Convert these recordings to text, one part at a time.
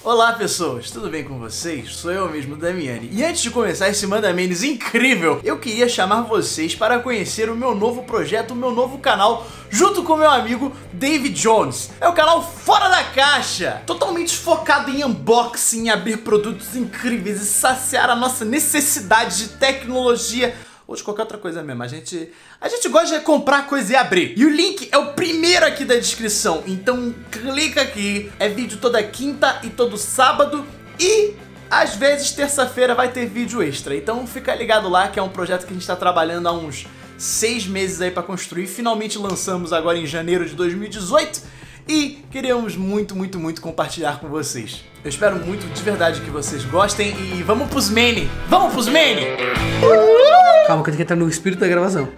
Olá pessoas, tudo bem com vocês? Sou eu mesmo, Damiani. E antes de começar esse Manda Memes incrível, eu queria chamar vocês para conhecer o meu novo projeto, o meu novo canal, junto com meu amigo David Jones. É o canal Fora da Caixa, totalmente focado em unboxing, em abrir produtos incríveis e saciar a nossa necessidade de tecnologia ou de qualquer outra coisa mesmo. A gente gosta de comprar coisa e abrir. E o link é o primeiro aqui da descrição. Então clica aqui. É vídeo toda quinta e todo sábado. E às vezes terça-feira vai ter vídeo extra. Então fica ligado lá, que é um projeto que a gente tá trabalhando há uns 6 meses aí pra construir. Finalmente lançamos agora em janeiro de 2018. E queremos muito compartilhar com vocês. Eu espero muito de verdade que vocês gostem. E vamos pros mene! Vamos pros mene! Calma que eu tenho que entrar no espírito da gravação.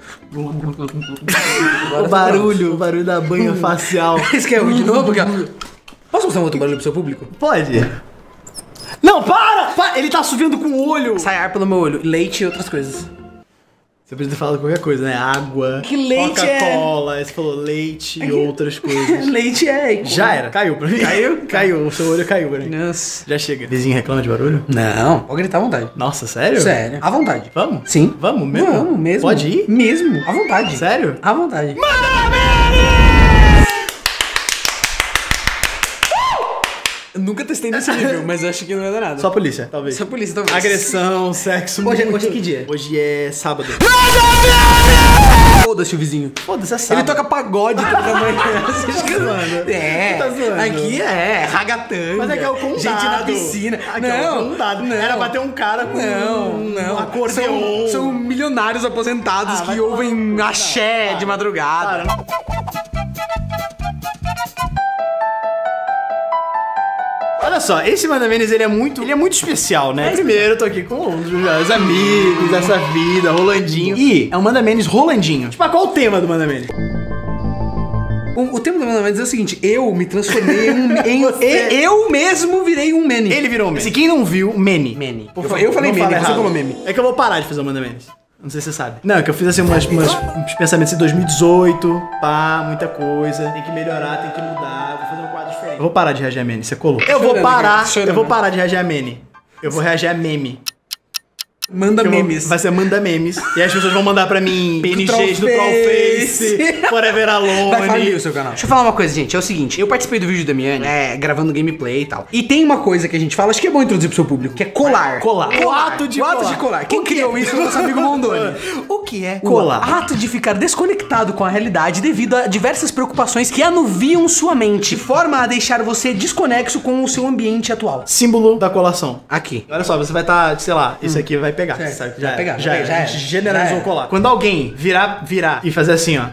O barulho da banha facial. Esse quer de novo? Porque, posso mostrar um outro barulho pro seu público? Pode. Não, para! Ele tá subindo com o olho. Sai ar pelo meu olho, leite e outras coisas. Você precisa falar qualquer coisa, né? Água, que leite Coca-Cola, você falou leite e outras coisas. Leite é. Já era, caiu pra mim. Caiu? Caiu, o seu olho caiu pra mim. Nossa. Já chega. Vizinho reclama de barulho? Não, pode gritar à vontade. Nossa, sério? Sério, à vontade. Vamos? Sim. Vamos mesmo? Vamos mesmo. Pode ir? Mesmo, à vontade. Sério? À vontade. Eu nunca testei nesse nível, mas eu acho que não vai dar nada. Só polícia, talvez. Só polícia, talvez. Agressão, sexo. Hoje é que dia? Hoje é sábado. Foda-se o vizinho. Foda-se, é sábado. Ele toca pagode toda manhã. Você tá zoando? É. Tá zoando? Aqui é ragatanga. Mas é que é o condado. Gente na piscina. Aqui é o condado. Não. Era bater um cara com um acordeon. São milionários aposentados que ouvem axé de madrugada. Olha só, esse Manda Memes, ele é muito especial, né? Primeiro, eu tô aqui com um dos meus amigos dessa vida, Rolandinho. E é um Manda Memes Rolandinho. Tipo, qual o tema do Manda Memes? O tema do Manda Memes é o seguinte: eu me transformei eu mesmo virei um meme. Ele virou um meme. Se quem não viu, meme. Meme. Eu falei meme, você falou meme. É que eu vou parar de fazer o Manda Memes. Não sei se você sabe. Não, é que eu fiz assim uns pensamentos em 2018. Pá, muita coisa. Tem que melhorar, tem que mudar. Vou fazer um quadro diferente. Eu vou parar de reagir a meme, você colou. Eu vou parar de reagir a meme. Eu vou reagir a meme. Manda memes. Vai ser Manda Memes. E as pessoas vão mandar pra mim PNGs do Trollface, Forever Alone. Vai falir o seu canal. Deixa eu falar uma coisa, gente. É o seguinte, eu participei do vídeo da Damiani, gravando gameplay e tal. E tem uma coisa que a gente fala, acho que é bom introduzir pro seu público, que é colar. O ato de colar. Quem criou isso foi o nosso amigo Mondoni. O que é colar? O ato de ficar desconectado com a realidade devido a diversas preocupações que anuviam sua mente, de forma a deixar você desconexo com o seu ambiente atual. Símbolo da colação. Aqui. Olha só, você vai estar, sei lá, isso aqui vai pegar. Certo. Já a gente generalizou o colar. Quando alguém virar e fazer assim, ó.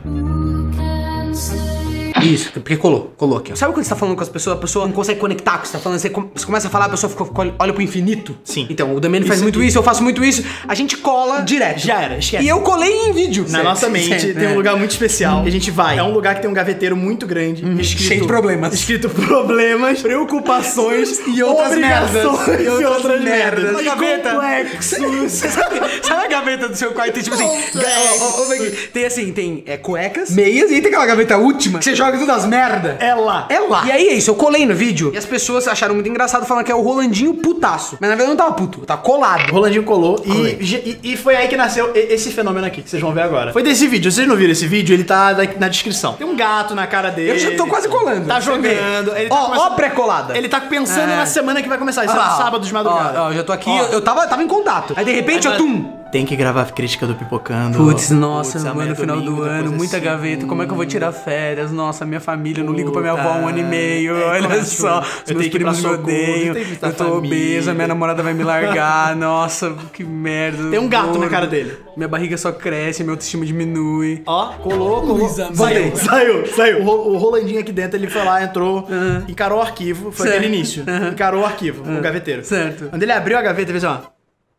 Isso, porque colou aqui. Sabe quando você tá falando com as pessoas, a pessoa não consegue conectar com o que você tá falando, você começa a falar, a pessoa olha pro infinito? Sim. Então, o Damiani faz muito isso, eu faço muito isso, a gente cola direto. Já era, esquece. E eu colei em vídeo. Na nossa mente tem um lugar muito especial. Que a gente vai. É um lugar que tem um gaveteiro muito grande. Cheio de problemas. Escrito problemas, preocupações e outras merdas. E outras merdas. Uma gaveta. Complexos. Sabe a gaveta do seu quarto? Tem tipo assim, tem assim, tem cuecas, meias e tem aquela gaveta última que você joga todas as merda. É lá. E aí é isso, eu colei no vídeo e as pessoas acharam muito engraçado, falando que é o Rolandinho putaço. Mas na verdade eu não tava puto, eu tava colado. O Rolandinho colou e foi aí que nasceu esse fenômeno aqui, que vocês vão ver agora. Foi desse vídeo, vocês não viram esse vídeo? Ele tá na descrição. Tem um gato na cara dele. Eu já tô quase colando. Tá jogando. Ó, pré-colada. Ele tá pensando na semana que vai começar, isso é sábado de madrugada. Ó, já tô aqui, eu tava em contato. Aí de repente, tem que gravar a crítica do Pipocando. Putz, nossa, mano, no final do ano, muita gaveta. Como é que eu vou tirar férias? Nossa, minha família, eu não ligo pra minha avó há 1 ano e meio. Olha só, os meus primos me odeiam. Eu tô obesa, minha namorada vai me largar. Nossa, que merda. Tem um gato na cara dele. Minha barriga só cresce, minha autoestima diminui. Ó, colou. Saiu. O Rolandinho aqui dentro, ele foi lá, entrou, encarou o arquivo. Foi aquele início. Encarou o arquivo, o gaveteiro. Certo. Quando ele abriu a gaveta, ele fez ó.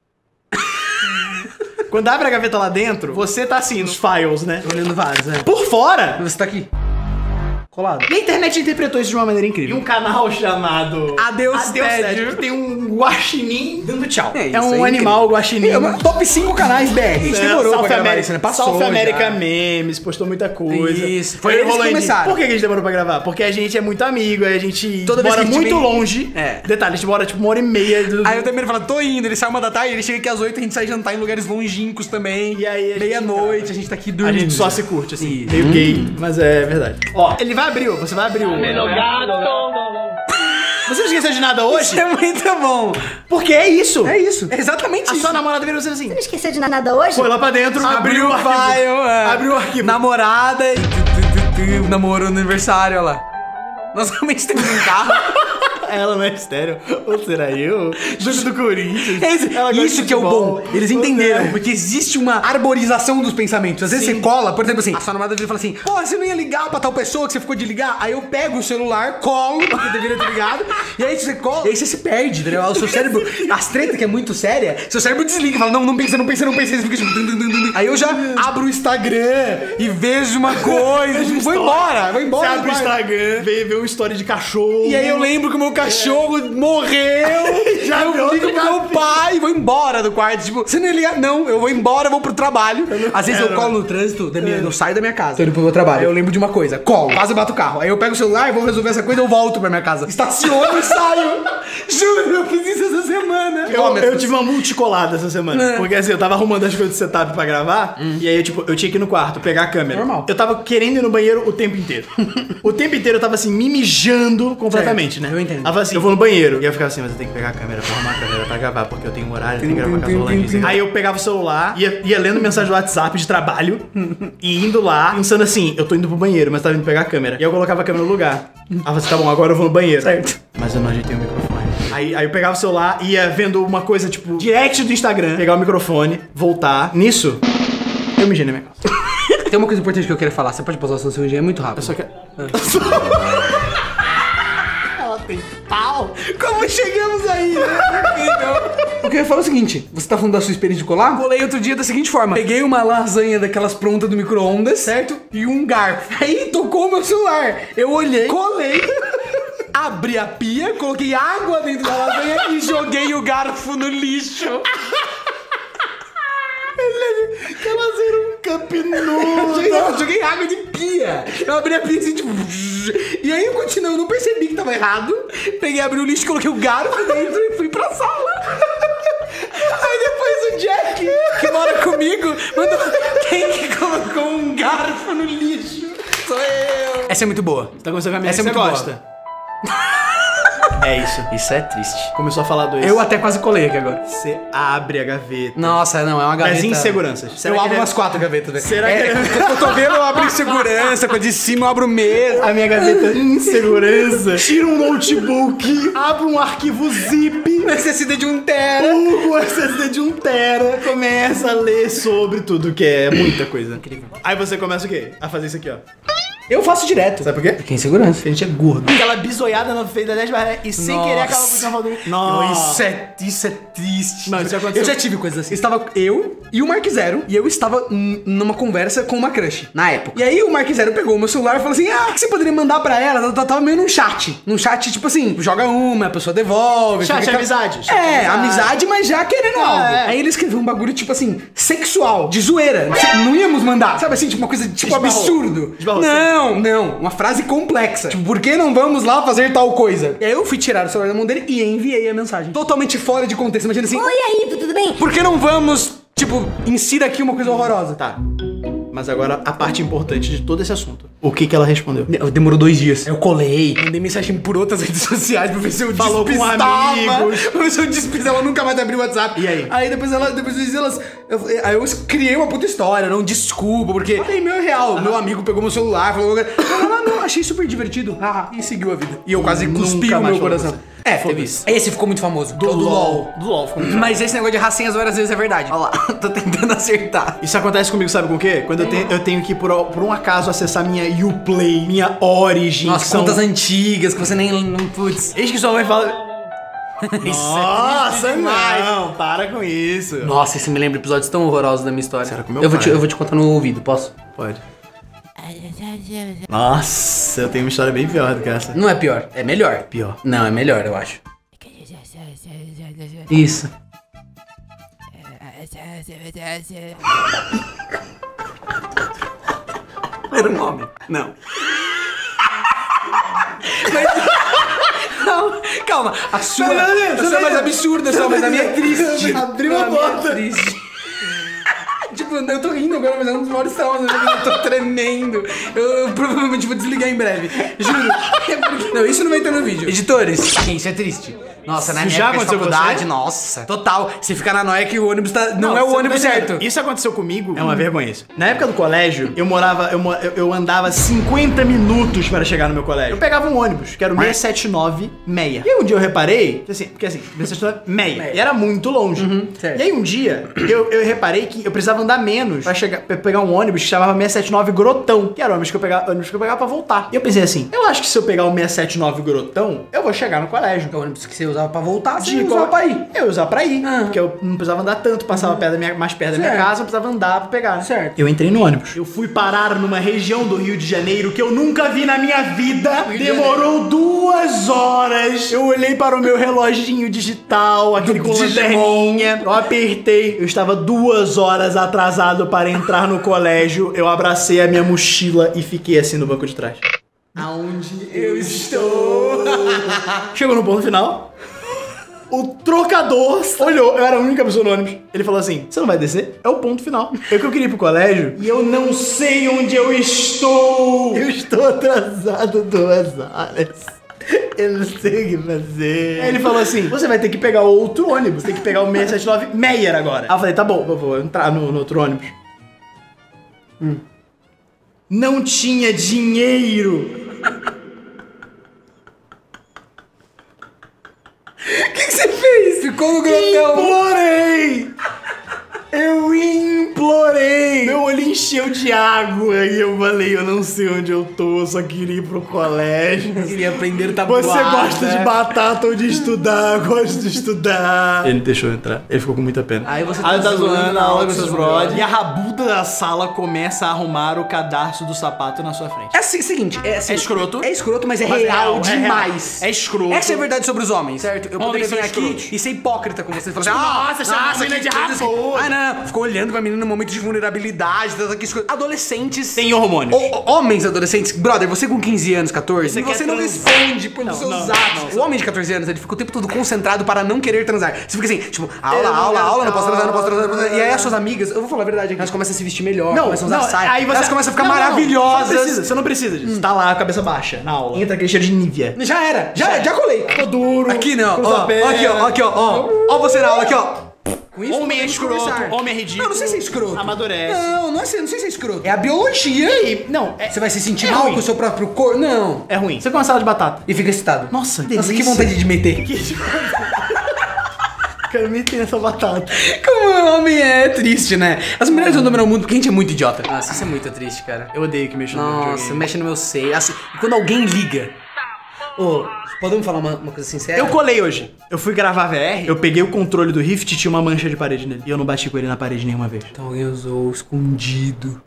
Quando abre a gaveta lá dentro, você tá assim, nos files, né? Olhando vários, Por fora, você tá aqui. colado. E a internet interpretou isso de uma maneira incrível. E um canal chamado Adeus Tédio, que tem um guaxinim dando tchau. É um animal guaxinim. Top 5 canais BR. A gente demorou pra gravar isso, né? Passou South já. America Memes, postou muita coisa. Isso. Foi eles que começaram. Por que a gente demorou pra gravar? Porque a gente é muito amigo, a gente mora muito longe. Detalhe, a gente mora tipo 1h30. Aí eu também falo, tô indo, ele sai 1 da tarde, ele chega aqui às 8, a gente sai jantar em lugares longínquos também. E aí meia-noite, a gente tá aqui dormindo. A gente só se curte, assim. Meio gay, mas é verdade. Ó, ele vai abrir, você vai abrir o... Você não esqueceu de nada hoje? Isso é muito bom. Porque é isso. É isso. É exatamente isso. A sua namorada virou você assim. Você não esqueceu de nada hoje? Foi lá pra dentro, abriu o arquivo. Abriu o arquivo. Namorada e... namorou no aniversário, olha lá. Nós realmente temos um carro. Ela não é estéreo. Ou será eu? Jogo do Corinthians. Isso que é o bom. Eles entenderam, porque existe uma arborização dos pensamentos. Às vezes você cola, por exemplo assim, a sua namorada vira e fala assim, pô, você não ia ligar pra tal pessoa que você ficou de ligar? Aí eu pego o celular, colo, porque deveria ter ligado, e aí você cola, e aí você se perde, entendeu? O seu cérebro, as tretas que é muito séria, seu cérebro desliga e fala, não pensa, você fica tipo... Aí eu já abro o Instagram e vejo uma coisa, tipo, vou embora. Você abre o Instagram, vê um story de cachorro. E aí eu lembro que o meu cachorro morreu. Já eu ligo pro meu pai e vou embora do quarto. Tipo, você não ia ligar? Não, eu vou embora, vou pro trabalho. Às vezes eu colo no trânsito, eu saio da minha casa, tô indo pro meu trabalho. Aí eu lembro de uma coisa, colo, quase bato o carro. Aí eu pego o celular, vou resolver essa coisa, eu volto pra minha casa. Estaciono e saio. Juro, eu fiz isso essa semana. Eu tive uma multicolada essa semana. Porque assim, eu tava arrumando as coisas de setup pra gravar. E aí, tipo, eu tinha que ir no quarto, pegar a câmera. Normal. Eu tava querendo ir no banheiro o tempo inteiro. O tempo inteiro eu tava assim, me mijando completamente, né? Eu entendo. Ela falou assim, eu vou no banheiro. E eu ficava assim, mas eu tenho que pegar a câmera pra arrumar a câmera pra gravar, porque eu tenho um horário, eu tenho que gravar com as rolandinhas. Aí eu pegava o celular, ia lendo mensagem do WhatsApp de trabalho, e indo lá, pensando assim, eu tô indo pro banheiro, mas tava indo pegar a câmera. E eu colocava a câmera no lugar. Aí eu falei assim, tá bom, agora eu vou no banheiro. Certo. Mas eu não ajeitei o microfone. Aí eu pegava o celular, ia vendo uma coisa, tipo, direct do Instagram, pegar o microfone, voltar. Nisso, eu mijei na minha casa. Tem uma coisa importante que eu quero falar, você pode pausar o seu engenho, é muito rápido. Eu só quero... Ela tem pau. Como chegamos aí, né? O que eu ia falar é o seguinte, você tá falando da sua experiência de colar? Colei outro dia da seguinte forma, peguei uma lasanha daquelas prontas do micro-ondas, certo? E um garfo. Aí tocou o meu celular. Eu olhei, colei, abri a pia, coloquei água dentro da lasanha e joguei o garfo no lixo. Elas eram um campinoso. Eu joguei água de pia. Eu abri a pia assim, tipo... E aí eu continuei, eu não percebi que tava errado. Peguei, abri o lixo, coloquei o garfo dentro e fui pra sala. Aí depois o Jack, que mora comigo, mandou... Quem que colocou um garfo no lixo? Sou eu. Essa é muito boa. Tá começando com a minha Essa é que muito você boa. gosta. É isso. Isso é triste. Começou a falar do Eu até quase colei aqui agora. Você abre a gaveta. Nossa, não, é uma gaveta... Das inseguranças. Eu abro umas 4 gavetas, velho. Será que com o cotovelo eu abro insegurança, com a de cima eu abro mesmo. A minha gaveta insegurança. Tira um notebook, abre um arquivo zip, Um SSD de 1 tera. o SSD de 1 tera, começa a ler sobre tudo, que é muita coisa. Incrível. Aí você começa o quê? A fazer isso aqui, ó. Eu faço direto. Sabe por quê? Porque é insegurança. Porque a gente é gordo. Aquela bisoiada na feira da 10 barras e sem querer acaba com o carro do... Isso é triste. Não, isso já aconteceu. Eu já tive coisas assim. Estava eu e o Mark Zero, e eu estava numa conversa com uma crush, na época. E aí o Mark Zero pegou o meu celular e falou assim, o que você poderia mandar pra ela? Eu tava meio num chat. Num chat, tipo assim, joga uma, a pessoa devolve. Chat amizade. Amizade, mas já querendo algo. Aí ele escreveu um bagulho, tipo assim, sexual, de zoeira. Não íamos mandar. Sabe assim, tipo uma coisa, tipo absurdo. Não. Uma frase complexa. Tipo, por que não vamos lá fazer tal coisa? E aí eu fui tirar o celular da mão dele e enviei a mensagem. Totalmente fora de contexto. Imagina assim... Oi, aí, tudo bem? Por que não vamos, tipo, insira aqui uma coisa horrorosa? Tá. Mas agora a parte importante de todo esse assunto. O que ela respondeu? Demorou 2 dias. Eu colei, mandei mensagem por outras redes sociais pra ver se eu Falou com amigos. Pra ver se eu despistava. Ela nunca mais abriu o WhatsApp. E aí? Aí depois aí eu criei uma puta história, não desculpa, porque falei, meu real. Meu amigo pegou meu celular, falou... Não, achei super divertido. E seguiu a vida. E eu quase cuspi o meu coração. Teve isso. Esse ficou muito famoso. Do LOL. Do LOL ficou muito famoso. Mas esse negócio de racinhas várias vezes é verdade. Olha lá, tô tentando acertar. Isso acontece comigo, sabe com o quê? Quando eu tenho que, por um acaso, acessar minha Uplay, minha Origin. Nossa, contas antigas que você nem... Putz. Eis que sua mãe fala... Nossa, não, para com isso. Nossa, isso me lembra episódios tão horrorosos da minha história. Será que o meu eu pai? vou te contar no ouvido, posso? Pode. Nossa, eu tenho uma história bem pior do que essa. Não é pior, é melhor. Pior. Não, é melhor, eu acho. Isso. Era um homem. Não. Não, calma. A sua é mais absurda, mas a minha é triste. Abriu a porta. Tipo, eu tô rindo agora, mas é um dos maiores traumas. Eu tô tremendo. Eu provavelmente vou desligar em breve. Juro. Não, isso não vai ter no vídeo. Editores, isso é triste. Nossa, na minha época de faculdade, nossa. Total. Você fica na noia que o ônibus tá... Não é o ônibus certo. Isso aconteceu comigo. É uma vergonha isso. Na época do colégio, eu andava 50 minutos para chegar no meu colégio. Eu pegava um ônibus, que era o 679 meia. E aí um dia eu reparei, porque assim, 679 meia. E era muito longe. Certo. E aí um dia, eu reparei que eu precisava andar menos pra pegar um ônibus que chamava 679 Grotão. Que era o ônibus que eu pegava pra voltar. E eu pensei assim, eu acho que se eu pegar o 679 Grotão, eu vou chegar no colégio. É o ônibus que você usava pra voltar, você usava pra ir. Eu ia usar pra ir, porque eu não precisava andar tanto, passava mais perto da minha casa, eu precisava andar pra pegar, né? Certo. Eu entrei no ônibus. Eu fui parar numa região do Rio de Janeiro que eu nunca vi na minha vida. Demorou 2 horas. Eu olhei para o meu reloginho digital, aquele com lanterninha. Eu apertei. Eu estava 2 horas atrasado para entrar no colégio. Eu abracei a minha mochila e fiquei assim no banco de trás. Aonde eu estou? Chegou no ponto final. O trocador olhou, eu era a única pessoa no ônibus. Ele falou assim: você não vai descer? É o ponto final. Eu que eu queria ir pro colégio e eu não sei onde eu estou. Eu estou atrasado 2 horas. Eu não sei o que fazer. Aí ele falou assim: você vai ter que pegar outro ônibus. Tem que pegar o 679 Meyer agora. Aí eu falei: tá bom, eu vou entrar no outro ônibus. Não tinha dinheiro. O que você fez? Ficou no grotão. Implorei! Eu implorei! Meu olho encheu de água e eu falei, eu não sei onde eu tô, eu só queria ir pro colégio. Eu queria aprender tabuada. Você gosta de batata ou de estudar? Eu gosto de estudar. Ele deixou eu entrar, ele ficou com muita pena. Aí você tá zoando a aula com seus brothers. E a rabuda da sala começa a arrumar o cadarço do sapato na sua frente. É assim, seguinte, assim, é escroto. É escroto, mas é real demais. É escroto. Essa é a verdade sobre os homens, certo? Eu poderia vir aqui escrotos. e ser hipócrita com vocês. Falar assim, nossa, menina de rabuda. Ficou olhando pra menina no momento de vulnerabilidade, adolescentes. Tem hormônios. Homens adolescentes. Brother, você com 15 anos, 14, você não responde pelos seus atos. O homem de 14 anos, ele fica o tempo todo concentrado para não querer transar. Você fica assim, tipo, aula, não posso transar. E aí as suas amigas, eu vou falar a verdade, elas começam a se vestir melhor, começam a usar saia. Aí elas começam a ficar maravilhosas. Você não precisa disso. Tá lá, cabeça baixa, na aula. Entra aquele cheiro de Nivea. Já colei. Ficou duro. Aqui não, aqui, ó. Ó você na aula, aqui, ó. Homem é escroto, homem é ridículo. Não sei se é escroto. Amadurece. Não sei se é escroto. É a biologia. Você vai se sentir mal com o seu próprio corpo? Não. É ruim. Você come uma salada de batata e fica excitado. Nossa, que vontade de meter. Quero meter nessa batata. Como o homem é triste, né? As mulheres vão dominar o mundo porque a gente é muito idiota. Nossa, isso é muito triste, cara. Eu odeio que mexa no meu videogame. Nossa, mexe no meu seio. Assim, quando alguém liga... podemos falar uma coisa sincera? Eu colei hoje. Eu fui gravar VR, eu peguei o controle do Rift e tinha uma mancha de parede nele. E eu não bati com ele na parede nenhuma vez. Então alguém usou escondido.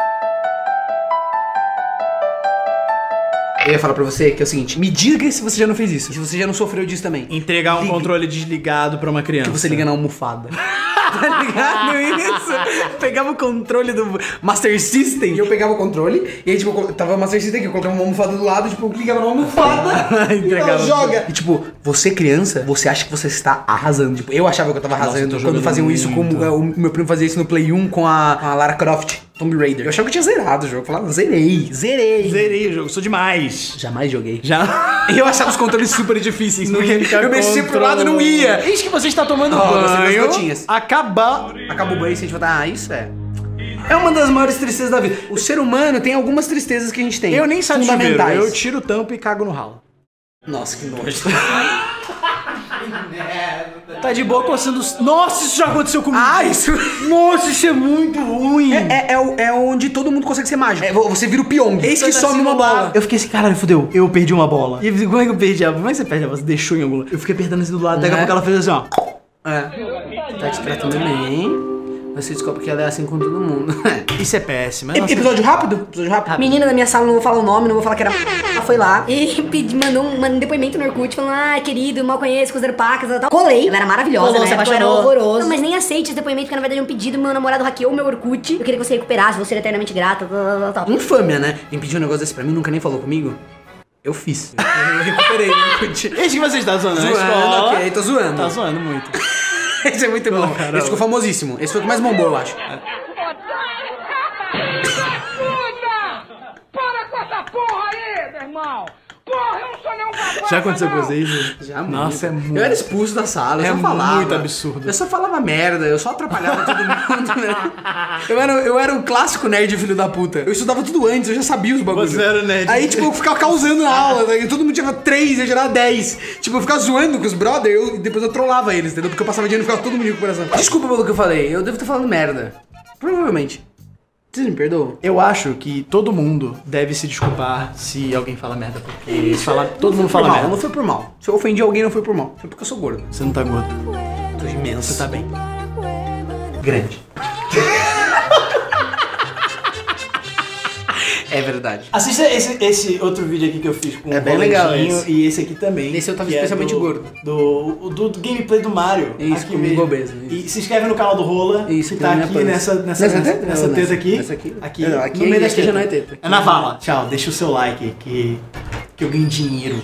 Eu ia falar pra você que é o seguinte: me diga se você já não fez isso. Se você já não sofreu disso também. Entregar um controle desligado pra uma criança. Que você liga na almofada. Tá ligado isso? Pegava o controle do Master System e eu pegava o controle e aí tipo, tava o Master System aqui, eu colocava uma almofada do lado, tipo, eu cligava na almofada e joga. E tipo, você criança, você acha que você está arrasando. Tipo, eu achava que eu tava arrasando quando faziam isso com o meu primo fazia isso no Play 1 com a Lara Croft, Tomb Raider. Eu achava que eu tinha zerado o jogo. Eu falava, zerei o jogo, sou demais. Jamais joguei. Eu achava os controles super difíceis. Eu mexia pro lado e não ia. Eis que você está tomando banho. Acabou o banho e você fala, isso é uma das maiores tristezas da vida. O ser humano tem algumas tristezas que a gente tem. Eu nem saio fundamentais. Eu tiro o tampo e cago no ralo. Nossa, que nojo. Tá de boa coçando os... Nossa, isso já aconteceu comigo. Isso... Nossa, isso é muito ruim. É onde todo mundo consegue ser mágico. Você vira o Pyong. Eis que some uma bola. Eu fiquei assim, caralho, fudeu. Eu perdi uma bola. E como é que eu perdi a bola? Como é que você perde a bola? Você deixou em algum lugar. Eu fiquei apertando assim do lado. Daqui a pouco ela fez assim, ó. Tá te tratando bem. Você descobre que ela é assim com todo mundo. Isso é péssimo. Episódio rápido? Episódio rápido. Menina da minha sala, não vou falar o nome, não vou falar que era. Ela foi lá e mandou um depoimento no Orkut falando: ai, querido, mal conheço, considero pacas e tal. Colei. Ela era maravilhosa, Colou, né? se apaixonou. Era horroroso. Não, mas nem aceite esse depoimento, porque na verdade é um pedido. Meu namorado hackeou o meu Orkut. Eu queria que você recuperasse, você era eternamente grata. Tal. Infâmia, né? Quem pediu um negócio desse pra mim nunca nem falou comigo. Eu fiz. Eu recuperei no Orkut. Esse que você está zoando, né? Zoando, ok, tô zoando. Tá zoando muito. Esse é muito bom. Esse ficou famosíssimo. Esse foi o que mais bombou, eu acho. Para com essa porra aí, meu irmão! Porra, eu não sou nenhum babaca! Já aconteceu com vocês? Já, Nossa, é muito. Eu era expulso da sala, eu É só falava. muito absurdo. Eu só falava merda, eu só atrapalhava todo mundo, né? Eu era o clássico nerd filho da puta. Eu estudava tudo antes, eu já sabia os bagulhos. Você era o nerd. Aí, tipo, eu ficava causando na aula, né? Todo mundo tirava 3, eu tirava 10. Tipo, eu ficava zoando com os brothers e depois eu trollava eles, entendeu? Porque eu passava dinheiro e ficava todo mundo com o coração. Desculpa pelo que eu falei, eu devo ter falado merda. Provavelmente. Vocês me perdoam? Eu acho que todo mundo deve se desculpar se alguém fala merda, porque todo mundo fala merda. Não foi por mal. Se eu ofendi alguém, não foi por mal. Foi porque eu sou gordo. Você não tá gordo. Tô imenso. Você tá bem. Grande. É verdade. Assista esse outro vídeo aqui que eu fiz com É o bem legal Rolandinho esse. e esse aqui também. Esse eu tava que é especialmente gordo. Do gameplay do Mario. Isso, aqui com o mesmo. Gobeza, isso. E se inscreve no canal do Rola, Isso, que que tá tá na aqui minha nessa teta aqui. Nessa aqui? Aqui, Não, aqui no meio da já não é teta. É na vala. Tchau, deixa o seu like que eu ganho dinheiro.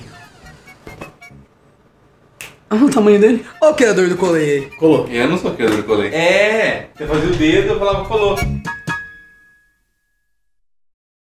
Olha o tamanho dele. Olha o criador do colei aí. Colou. Eu não sou criador do colei. É, você fazia o dedo, eu falava colou.